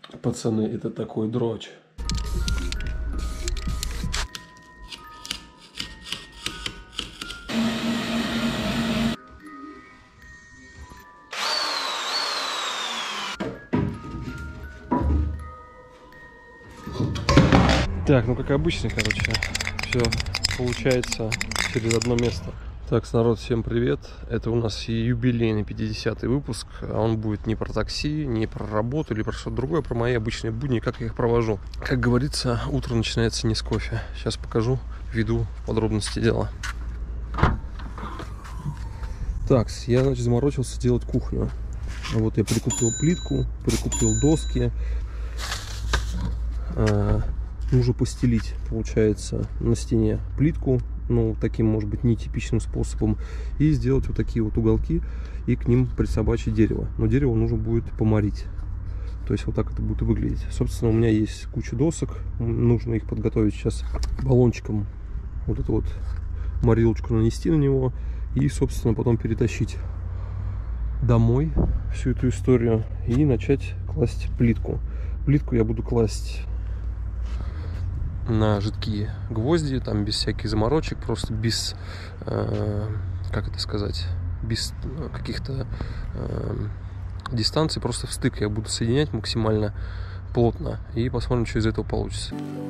Пацаны, это такой дрочь. Так, ну как обычно, короче, все получается через одно место. Так, народ, всем привет. Это у нас юбилейный 50-й выпуск. А он будет не про такси, не про работу или про что-то другое, про мои обычные будни, как я их провожу. Как говорится, утро начинается не с кофе. Сейчас покажу, введу подробности дела. Так, я, значит, заморочился делать кухню. Вот я прикупил плитку, прикупил доски. Нужно постелить, получается, на стене плитку, ну, таким, может быть, нетипичным способом, и сделать вот такие вот уголки, и к ним присобачить дерево. Но дерево нужно будет поморить. То есть вот так это будет выглядеть. Собственно, у меня есть куча досок, нужно их подготовить сейчас баллончиком, вот эту вот морилочку нанести на него, и, собственно, потом перетащить домой всю эту историю и начать класть плитку. Плитку я буду класть на жидкие гвозди, там без всяких заморочек, просто без, как это сказать, без каких-то дистанций, просто в стык я буду соединять максимально плотно и посмотрим, что из этого получится.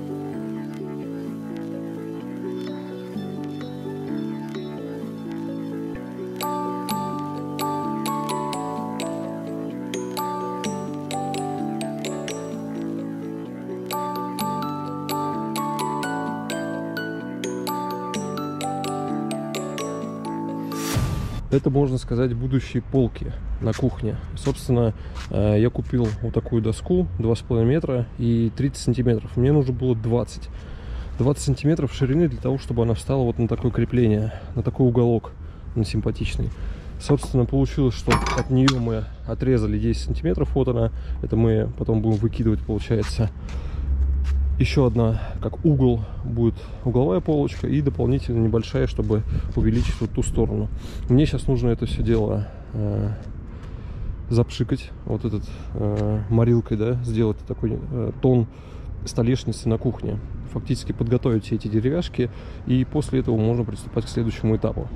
Это, можно сказать, будущие полки на кухне. Собственно, я купил вот такую доску 2,5 метра и 30 сантиметров. Мне нужно было 20 сантиметров ширины для того, чтобы она встала вот на такое крепление, на такой уголок, на симпатичный. Собственно, получилось, что от нее мы отрезали 10 сантиметров. Вот она. Это мы потом будем выкидывать, получается. Еще одна, как угол, будет угловая полочка и дополнительно небольшая, чтобы увеличить вот ту сторону. Мне сейчас нужно это все дело запшикать, вот этот морилкой, да, сделать такой тон столешницы на кухне. Фактически подготовить все эти деревяшки, и после этого можно приступать к следующему этапу.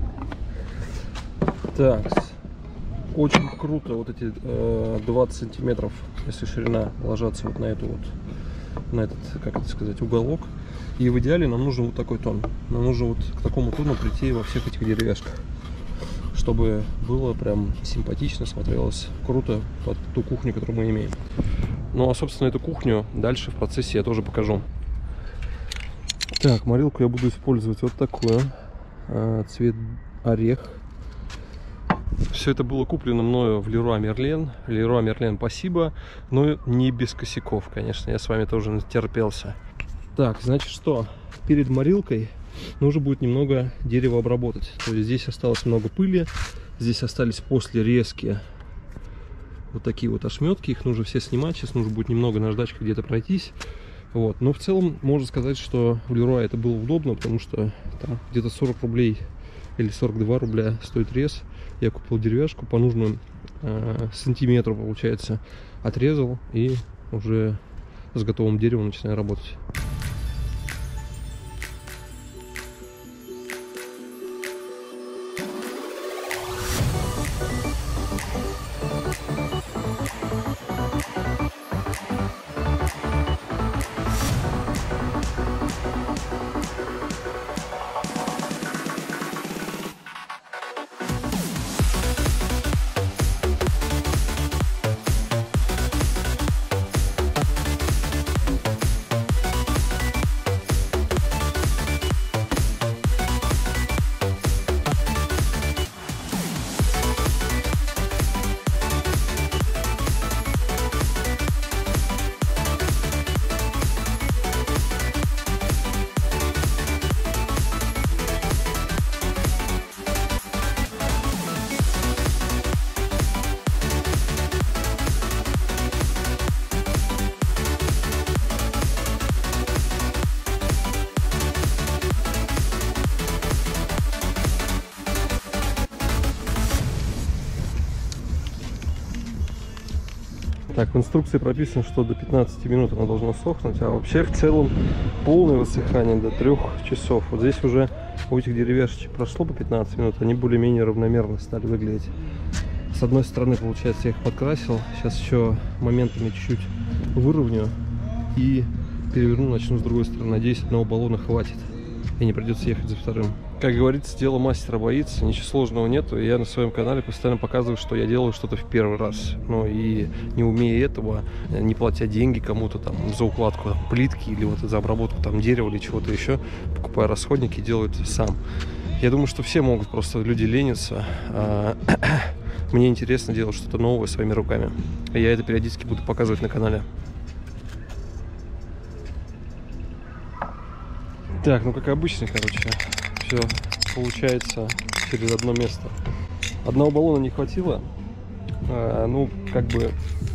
Так, очень круто вот эти 20 сантиметров, если ширина, ложатся вот на эту вот, на этот, как это сказать, уголок. И в идеале нам нужен вот такой тон. Нам нужно вот к такому тону прийти во всех этих деревяшках, чтобы было прям симпатично, смотрелось круто под ту кухню, которую мы имеем. Ну а, собственно, эту кухню дальше в процессе я тоже покажу. Так, морилку я буду использовать вот такую, цвет орех. Все это было куплено мною в Леруа Мерлен. Леруа Мерлен, спасибо, но не без косяков, конечно. Я с вами тоже натерпелся. Так, значит что? Перед морилкой нужно будет немного дерева обработать. То есть здесь осталось много пыли. Здесь остались после резки вот такие вот ошметки. Их нужно все снимать. Сейчас нужно будет немного наждачкой где-то пройтись. Вот. Но в целом можно сказать, что в Леруа это было удобно, потому что там где-то 40 рублей или 42 рубля стоит рез. Я купил деревяшку по нужному сантиметру, получается, отрезал и уже с готовым деревом начинаю работать. Так, в инструкции прописано, что до 15 минут оно должно сохнуть, а вообще в целом полное высыхание до 3 часов. Вот здесь уже у этих деревяшечек прошло по 15 минут, они более-менее равномерно стали выглядеть. С одной стороны, получается, я их подкрасил, сейчас еще моментами чуть-чуть выровню и переверну, начну с другой стороны. Надеюсь, одного баллона хватит и не придется ехать за вторым. Как говорится, дело мастера боится, ничего сложного нету. Я на своем канале постоянно показываю, что я делаю что-то в первый раз. Но и не умея этого, не платя деньги кому-то там за укладку плитки или вот за обработку там дерева или чего-то еще, покупая расходники, делают сам. Я думаю, что все могут, просто люди ленятся. Мне интересно делать что-то новое своими руками. Я это периодически буду показывать на канале. Так, ну как обычно, короче, все получается через одно место. Одного баллона не хватило. Ну, как бы...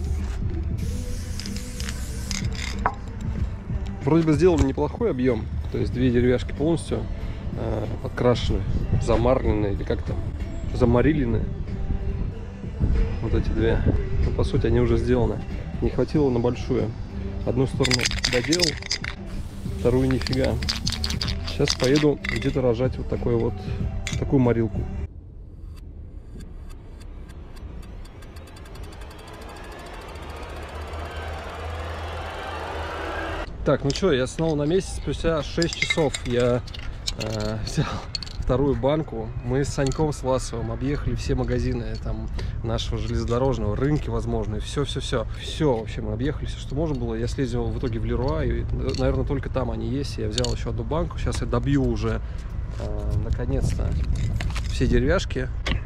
Вроде бы сделан неплохой объем. То есть две деревяшки полностью подкрашены, замарлены или как-то замарилены. Вот эти две. Но по сути они уже сделаны. Не хватило на большую. Одну сторону доделал, вторую нифига. Сейчас поеду где-то рожать вот такую морилку. Так, ну что, я снова на месте. Спустя 6 часов я взял вторую банку. Мы с Саньком, с Власовым объехали все магазины там нашего железнодорожного, рынки, возможно, все, вообще мы объехали, все, что можно было. Я съездил в итоге в Леруа, и, наверное, только там они есть. Я взял еще одну банку. Сейчас я добью уже, наконец-то, все деревяшки.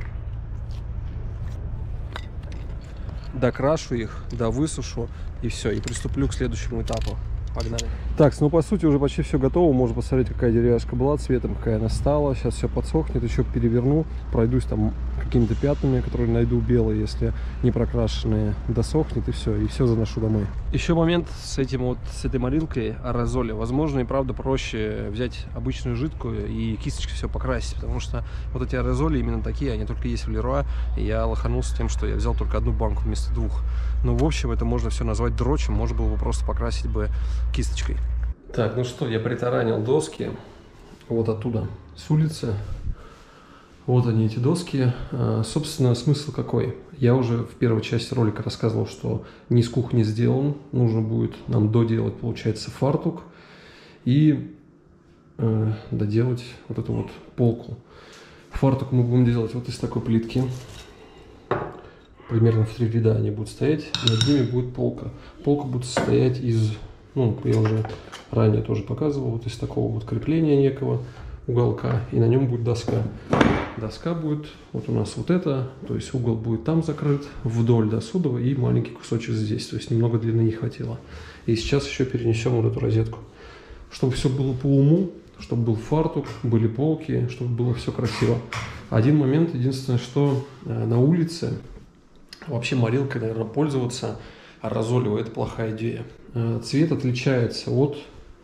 Докрашу их, довысушу, и все, и приступлю к следующему этапу. Погнали. Так, ну по сути уже почти все готово. Можно посмотреть, какая деревяшка была цветом, какая она стала. Сейчас все подсохнет, еще переверну, пройдусь там какими-то пятнами, которые найду белые, если не прокрашенные, досохнет, и все заношу домой. Еще момент с этой морилкой аэрозоля. Возможно, и правда проще взять обычную жидкую и кисточкой все покрасить, потому что вот эти аэрозоли именно такие, они только есть в Леруа, и я лоханулся тем, что я взял только одну банку вместо двух. Ну, в общем, это можно все назвать дрочем, можно было бы просто покрасить бы кисточкой. Так, ну что, я притаранил доски вот оттуда, с улицы. Вот они, эти доски. Собственно, смысл какой? Я уже в первой части ролика рассказывал, что низ кухни сделан. Нужно будет нам доделать, получается, фартук и доделать вот эту вот полку. Фартук мы будем делать вот из такой плитки. Примерно в 3 ряда они будут стоять. Над ними будет полка. Полка будет состоять из, ну, я уже ранее тоже показывал, вот из такого вот крепления некого уголка. И на нем будет доска. Доска будет, вот у нас вот это, то есть угол будет там закрыт, вдоль до сюда, и маленький кусочек здесь, то есть немного длины не хватило. И сейчас еще перенесем вот эту розетку. Чтобы все было по уму, чтобы был фартук, были полки, чтобы было все красиво. Один момент, единственное, что на улице вообще морилкой, наверное, пользоваться аэрозолевой — это плохая идея. Цвет отличается от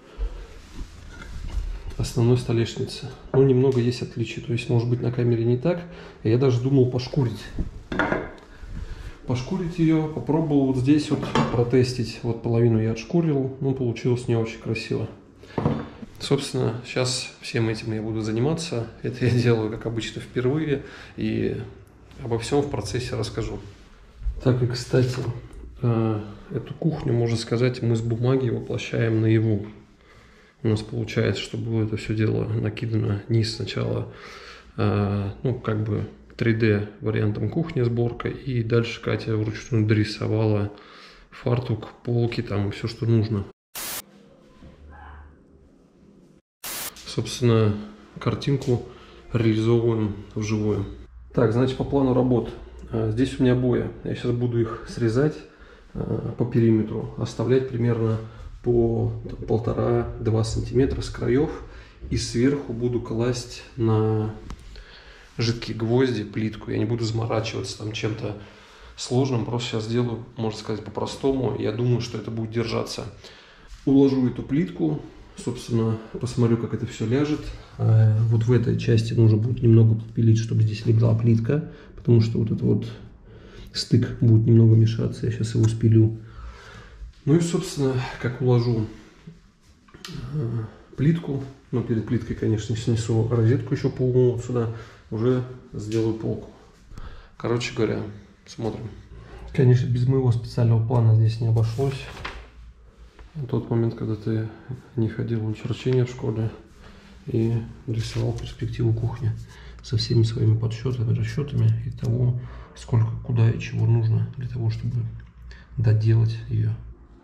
основной столешницы. Ну, немного есть отличий. То есть, может быть, на камере не так. Я даже думал пошкурить. Пошкурить ее. Попробовал вот здесь вот протестить. Вот половину я отшкурил. Ну, получилось не очень красиво. Собственно, сейчас всем этим я буду заниматься. Это я делаю, как обычно, впервые. И обо всем в процессе расскажу. Так, и, кстати, эту кухню, можно сказать, мы с бумаги воплощаем наяву. У нас получается, что было это все дело накидано низ сначала, ну, как бы 3D вариантом кухни, сборка, и дальше Катя вручную дорисовала фартук, полки, там, все, что нужно. Собственно, картинку реализовываем вживую. Так, значит, по плану работ. Здесь у меня обои. Я сейчас буду их срезать по периметру, оставлять примерно по 1,5-2 сантиметра с краев, и сверху буду класть на жидкие гвозди плитку. Я не буду заморачиваться там чем-то сложным, просто сейчас сделаю, можно сказать, по-простому. Я думаю, что это будет держаться. Уложу эту плитку, собственно, посмотрю, как это все ляжет. Вот в этой части нужно будет немного подпилить, чтобы здесь легла плитка, потому что вот эта вот стык будет немного мешаться. Я сейчас его спилю. Ну и, собственно, как уложу плитку. Но перед плиткой, конечно, снесу розетку еще по углу вот сюда. Уже сделаю полку. Короче говоря, смотрим. Конечно, без моего специального плана здесь не обошлось. Тот момент, когда ты не ходил на черчение в школе и рисовал перспективу кухни со всеми своими подсчетами, расчетами и того, сколько, куда и чего нужно для того, чтобы доделать ее.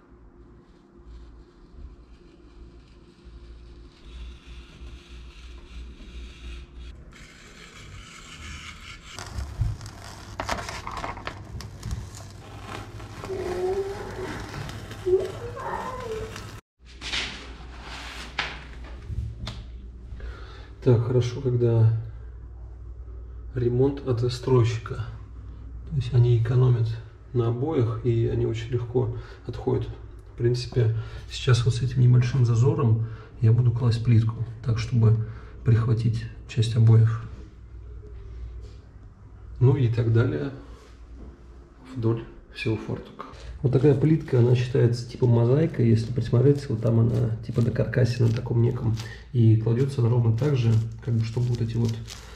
Так, хорошо, когда ремонт от застройщика. То есть они экономят на обоях, и они очень легко отходят. В принципе, сейчас вот с этим небольшим зазором я буду класть плитку, так, чтобы прихватить часть обоев. Ну и так далее вдоль всего фартука. Вот такая плитка, она считается типа мозаика, если присмотреться, вот там она типа на каркасе на таком неком, и кладется она ровно так же, как бы чтобы вот эти вот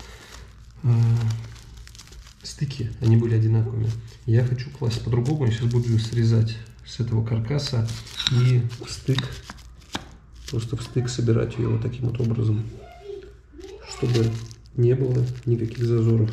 стыки, они были одинаковыми. Я хочу класть по-другому, я сейчас буду срезать с этого каркаса и в стык, просто в стык собирать ее вот таким вот образом, чтобы не было никаких зазоров.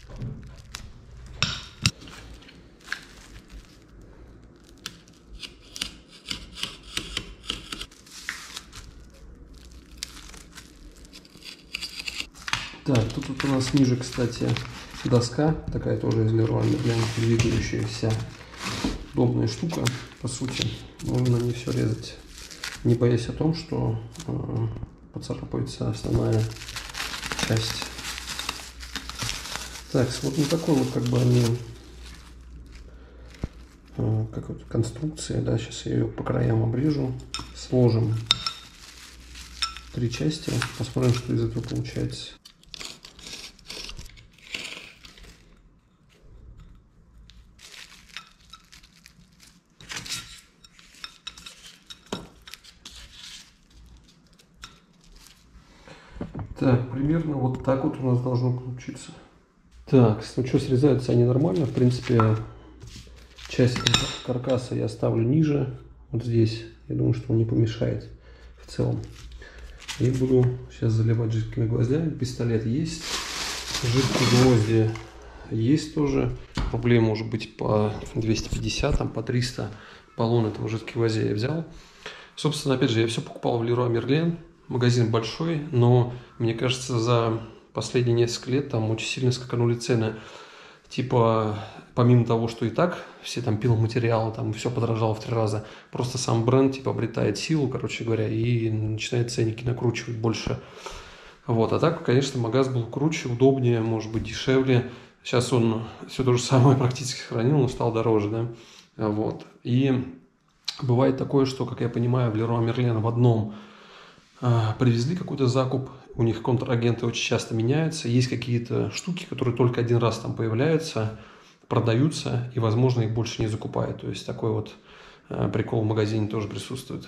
Так, тут вот у нас ниже, кстати, доска, такая тоже из Leroy Merlin, двигающаяся удобная штука, по сути. Можно не все резать, не боясь о том, что поцарапается основная часть. Так, вот на такой вот как бы они, как вот конструкция, да, сейчас я ее по краям обрежу, сложим 3 части, посмотрим, что из этого получается. Так, примерно вот так вот у нас должно получиться. Так, ну что, срезаются они нормально. В принципе, часть каркаса я оставлю ниже, вот здесь. Я думаю, что он не помешает в целом. И буду сейчас заливать жидкими гвоздями. Пистолет есть, жидкие гвозди есть тоже. Рублей может быть по 250, там, по 300. Баллон этого жидких гвоздей я взял. Собственно, опять же, я все покупал в Leroy Merlin. Магазин большой, но мне кажется, за последние несколько лет там очень сильно скаканули цены. Типа, помимо того, что и так все там пиломатериалы, там все подорожало в 3 раза, просто сам бренд типа обретает силу, короче говоря, и начинает ценники накручивать больше. Вот, а так, конечно, магаз был круче, удобнее, может быть, дешевле. Сейчас он все то же самое практически сохранил, но стал дороже, да. Вот. И бывает такое, что, как я понимаю, в Leroy Merlin в одном привезли какой-то закуп, у них контрагенты очень часто меняются, есть какие-то штуки, которые только один раз там появляются, продаются, и, возможно, их больше не закупают. То есть такой вот прикол в магазине тоже присутствует.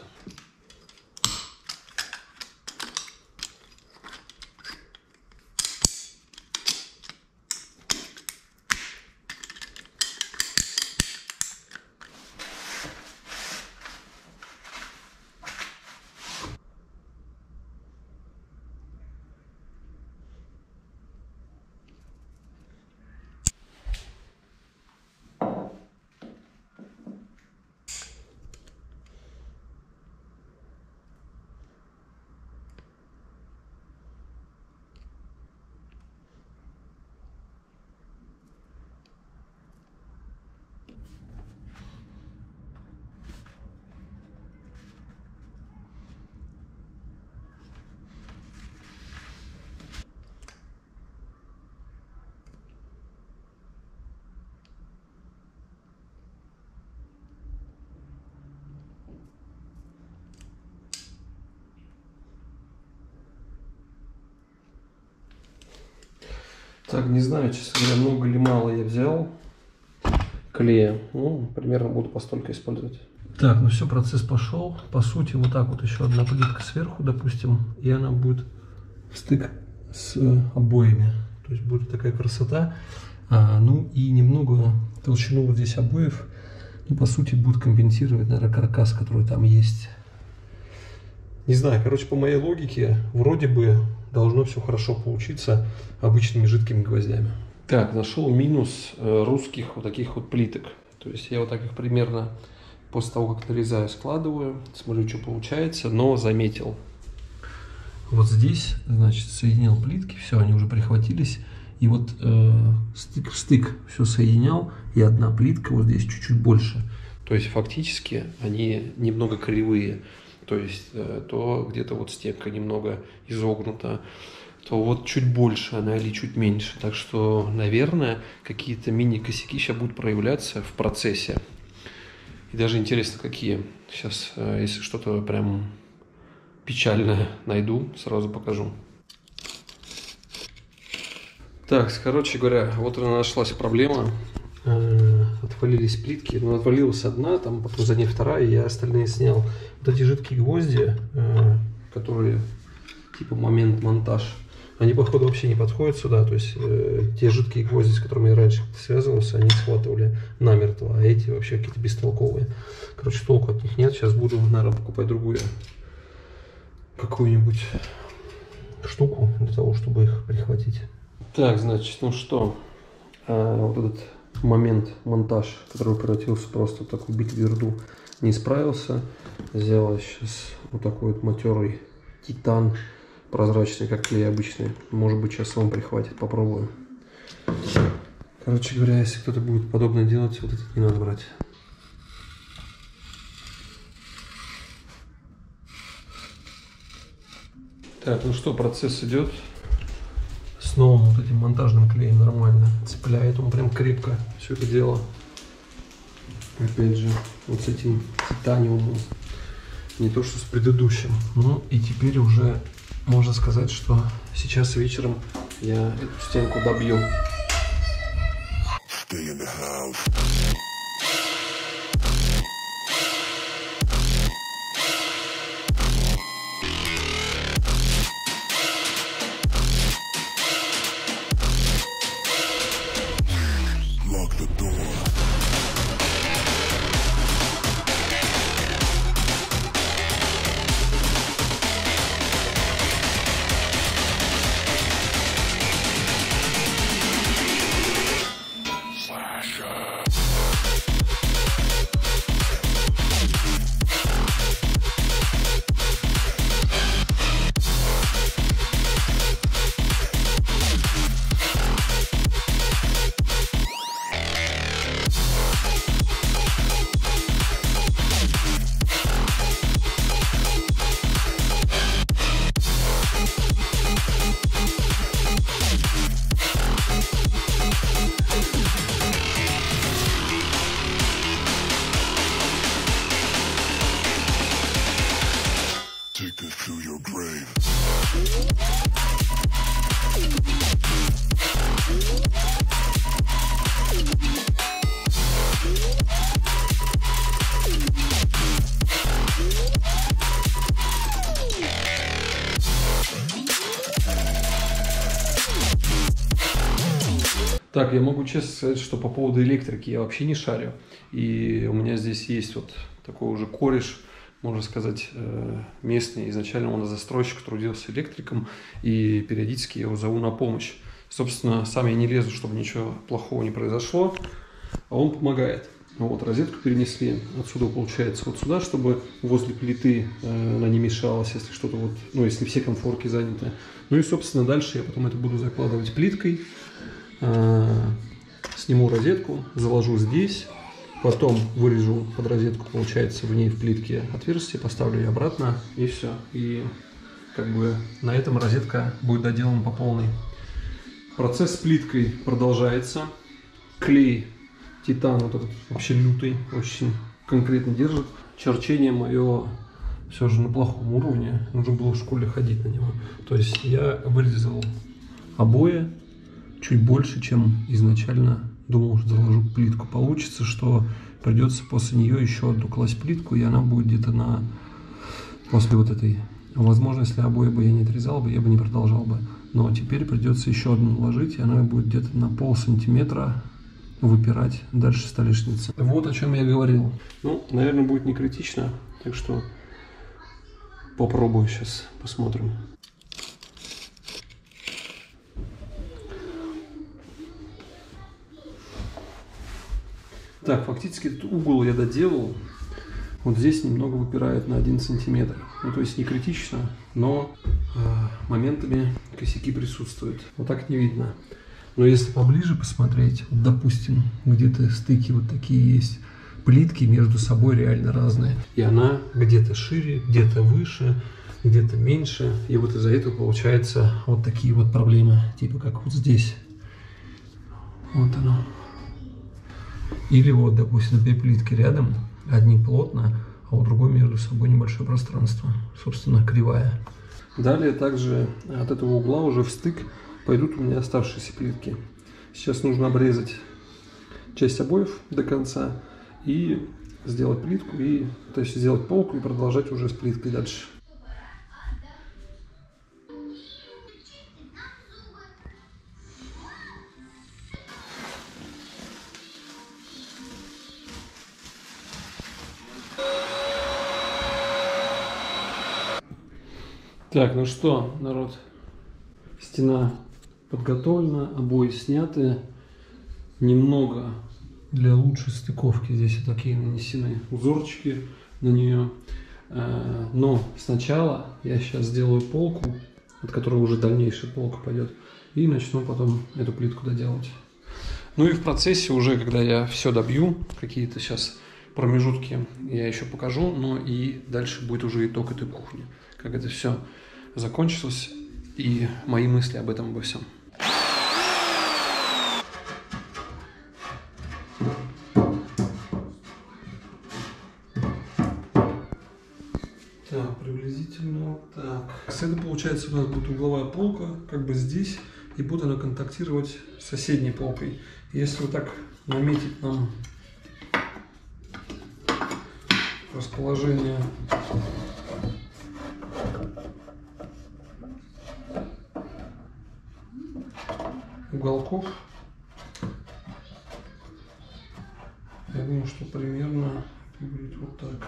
Так, не знаю, честно говоря, много или мало я взял. клея. Ну, примерно буду постолько использовать. Так, ну все, процесс пошел. По сути, вот так вот еще одна плитка сверху, допустим, и она будет в стык с обоями. То есть будет такая красота. Ну и немного толщину вот здесь обоев, ну, по сути, будет компенсировать, наверное, каркас, который там есть. Не знаю, короче, по моей логике, вроде бы должно все хорошо получиться обычными жидкими гвоздями. Так, нашел минус русских вот таких вот плиток. То есть я вот так их примерно после того, как нарезаю, складываю, смотрю, что получается, но заметил. Вот здесь, значит, соединял плитки, все, они уже прихватились. И вот стык в стык все соединял, и одна плитка вот здесь чуть-чуть больше. То есть фактически они немного кривые. То есть то где-то вот стенка немного изогнута, то вот чуть больше она или чуть меньше. Так что, наверное, какие-то мини-косяки сейчас будут проявляться в процессе. И даже интересно, какие. Сейчас, если что-то прям печальное найду, сразу покажу. Так, короче говоря, вот она нашлась проблема. Отвалились плитки, но отвалилась одна, там потом за ней вторая, и я остальные снял. Вот эти жидкие гвозди, которые типа момент монтаж, они походу вообще не подходят сюда. То есть те жидкие гвозди, с которыми я раньше связывался, они схватывали намертво, а эти вообще какие-то бестолковые. Короче, толку от них нет. Сейчас буду, наверное, покупать другую какую-нибудь штуку для того, чтобы их прихватить. Так, значит, ну что, вот этот момент монтаж, который превратился просто в такую битву, не справился. Сделал сейчас вот такой вот матерый титан, прозрачный, как клей обычный. Может быть, сейчас вам прихватит, попробуем. Короче говоря, если кто-то будет подобное делать, вот этот не надо брать. Так, ну что, процесс идет. С новым вот этим монтажным клеем нормально цепляет, он прям крепко все это дело. Опять же, вот с этим титаниумом, не то что с предыдущим. Ну и теперь уже можно сказать, что сейчас вечером я эту стенку добью. Так, я могу честно сказать, что по поводу электрики я вообще не шарю. И у меня здесь есть вот такой уже кореш, можно сказать, местный. Изначально он застройщик, трудился электриком, и периодически я его зову на помощь. Собственно, сам я не лезу, чтобы ничего плохого не произошло, а он помогает. Ну вот, розетку перенесли отсюда, получается, вот сюда, чтобы возле плиты она не мешалась, если что-то вот, ну, если все конфорки заняты. Ну и, собственно, дальше я потом это буду закладывать плиткой. Сниму розетку, заложу здесь, потом вырежу под розетку, получается, в ней в плитке отверстие, поставлю ее обратно, и все. И как бы на этом розетка будет доделана по полной. Процесс с плиткой продолжается. Клей титан вот этот вообще лютый, очень конкретно держит. Черчение мое все же на плохом уровне, нужно было в школе ходить на него. То есть я вырезал обои чуть больше, чем изначально думал, что заложу плитку. Получится, что придется после нее еще одну класть плитку, и она будет где-то после вот этой. Возможно, если обои бы я не отрезал бы, я бы не продолжал бы. Но теперь придется еще одну наложить, и она будет где-то на полсантиметра выпирать дальше столешницы. Вот о чем я говорил. Ну, наверное, будет не критично, так что попробую сейчас, посмотрим. Так, фактически этот угол я доделал. Вот здесь немного выпирает на 1 сантиметр. Ну, то есть не критично, но моментами косяки присутствуют. Вот так не видно. Но если поближе посмотреть, вот, допустим, где-то стыки вот такие есть, плитки между собой реально разные. И она где-то шире, где-то выше, где-то меньше. И вот из-за этого получается вот такие вот проблемы. Типа как вот здесь. Вот оно. Или вот, допустим, две плитки рядом, одни плотно, а у другой между собой небольшое пространство, собственно, кривая. Далее также от этого угла уже в стык пойдут у меня оставшиеся плитки. Сейчас нужно обрезать часть обоев до конца и сделать плитку, то есть сделать полку и продолжать уже с плиткой дальше. Так, ну что, народ, стена подготовлена, обои сняты. Немного для лучшей стыковки здесь вот такие нанесены узорчики на нее. Но сначала я сейчас сделаю полку, от которой уже дальнейшая полка пойдет, и начну потом эту плитку доделать. Ну и в процессе уже, когда я все добью, какие-то сейчас промежутки я еще покажу, но и дальше будет уже итог этой кухни, как это все закончилось и мои мысли об этом обо всем. Так, приблизительно вот так. Это получается у нас будет угловая полка, как бы здесь, и будет она контактировать с соседней полкой. Если вот так наметить нам расположение уголков, я думаю, что примерно будет вот так.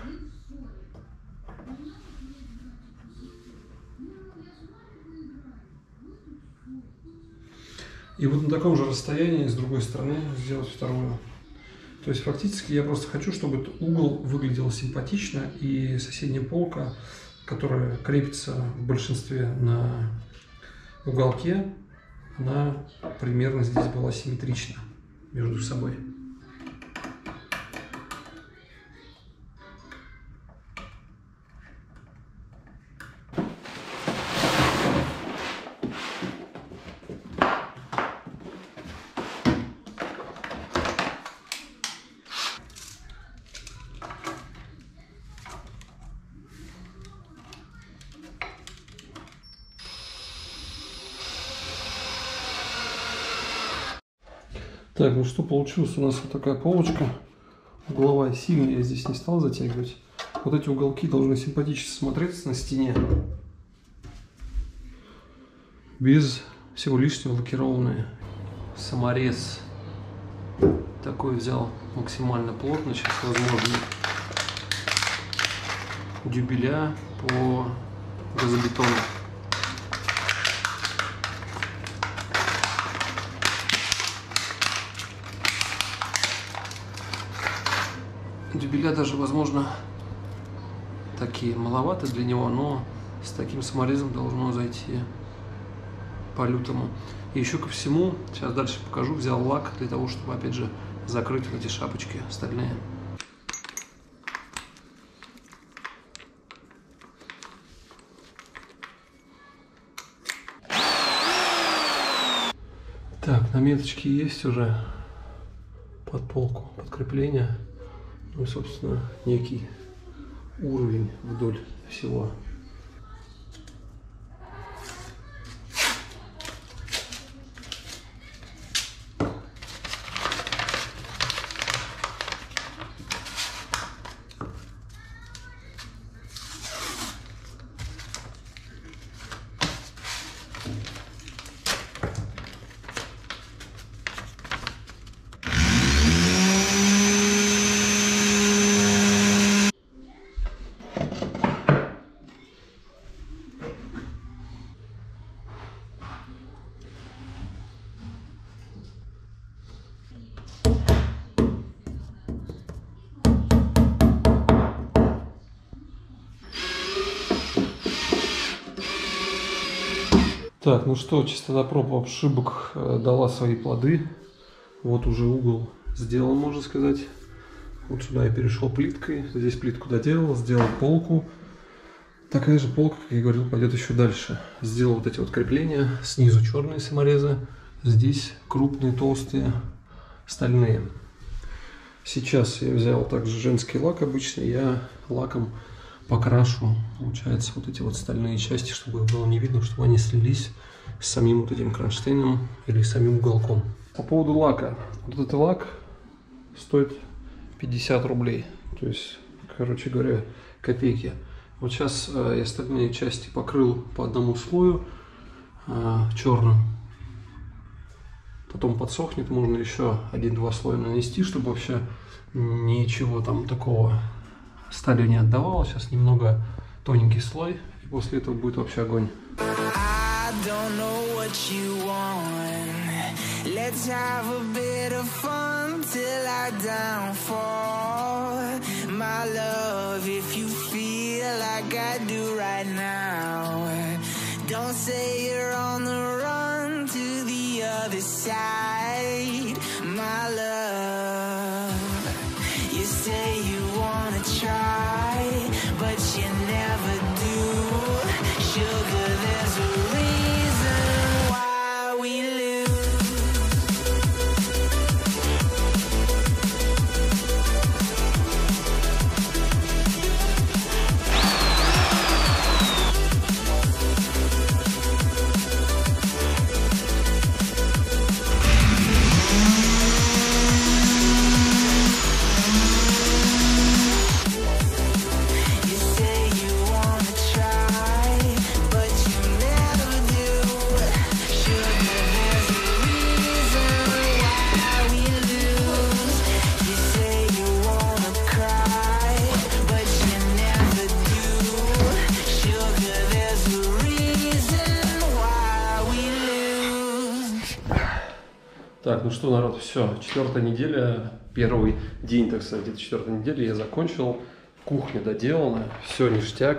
И вот на таком же расстоянии с другой стороны сделать вторую. То есть фактически я просто хочу, чтобы этот угол выглядел симпатично, и соседняя полка, которая крепится в большинстве на уголке, она примерно здесь была симметрична между собой. Так, ну что получилось? У нас вот такая полочка угловая. Сильно я здесь не стал затягивать. Вот эти уголки должны симпатично смотреться на стене. Без всего лишнего лакированные. Саморез такой взял максимально плотно. Сейчас возможно дюбеля по газобетону. Дюбеля даже, возможно, такие маловато для него, но с таким саморезом должно зайти по-лютому. И еще ко всему, сейчас дальше покажу, взял лак для того, чтобы, опять же, закрыть вот эти шапочки стальные. Так, наметочки есть уже под полку, под крепление. Ну и, собственно, некий уровень вдоль всего. Так, ну что, частота проб обшибок дала свои плоды. Вот уже угол сделан, можно сказать. Вот сюда я перешел плиткой. Здесь плитку доделал, сделал полку. Такая же полка, как я говорил, пойдет еще дальше. Сделал вот эти вот крепления. Снизу черные саморезы. Здесь крупные, толстые, стальные. Сейчас я взял также женский лак обычный. Я лаком покрашу, получается, вот эти вот стальные части, чтобы их было не видно, чтобы они слились с самим вот этим кронштейном или самим уголком. По поводу лака. Вот этот лак стоит 50 рублей. То есть, короче говоря, копейки. Вот сейчас я остальные части покрыл по одному слою черным. Потом подсохнет, можно еще 1-2 слоя нанести, чтобы вообще ничего там такого стали не отдавало. Сейчас немного тоненький слой, и после этого будет вообще огонь. Let's have a bit of fun till I downfall. My love, if you feel like I do right now, don't say you're on the run to the other side. My love, you say you wanna try, but you never do. Sugar, there's a reason why we lose. Так, ну что, народ, все, 4-я неделя, первый день, так сказать, это 4-й недели, я закончил, кухня доделана, все ништяк,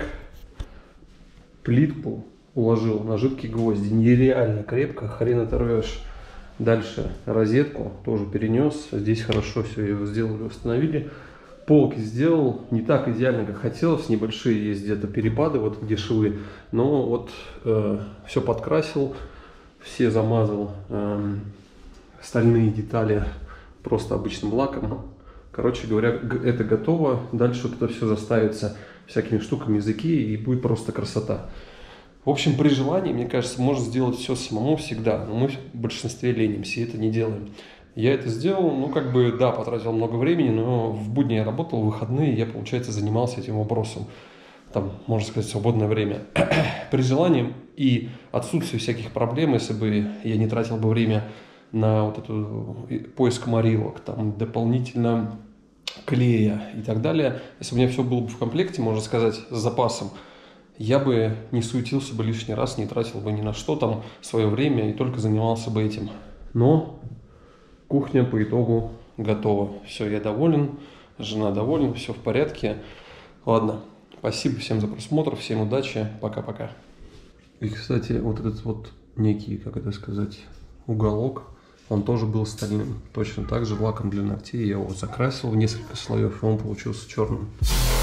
плитку уложил на жидкие гвозди, нереально крепко, хрен оторвешь. Дальше розетку тоже перенес, здесь хорошо все ее сделали, установили, полки сделал, не так идеально, как хотелось, небольшие есть где-то перепады, вот где швы, но вот все подкрасил, все замазал. Стальные детали просто обычным лаком. Короче говоря, это готово. Дальше вот это все заставится всякими штуками, языки, и будет просто красота. В общем, при желании, мне кажется, можно сделать все самому всегда. Но мы в большинстве ленимся и это не делаем. Я это сделал, ну как бы, да, потратил много времени, но в будни я работал, в выходные я, получается, занимался этим вопросом. Там, можно сказать, свободное время. При желании и отсутствии всяких проблем, если бы я не тратил бы время на вот эту поиск морилок, там дополнительно клея и так далее. Если у меня все было бы в комплекте, можно сказать, с запасом, я бы не суетился бы лишний раз, не тратил бы ни на что там свое время и только занимался бы этим. Но кухня по итогу готова. Все, я доволен, жена довольна, все в порядке. Ладно, спасибо всем за просмотр, всем удачи, пока-пока. И, кстати, вот этот вот некий, как это сказать, уголок, он тоже был стальным. Точно так же лаком для ногтей я его закрасил в несколько слоев, и он получился черным.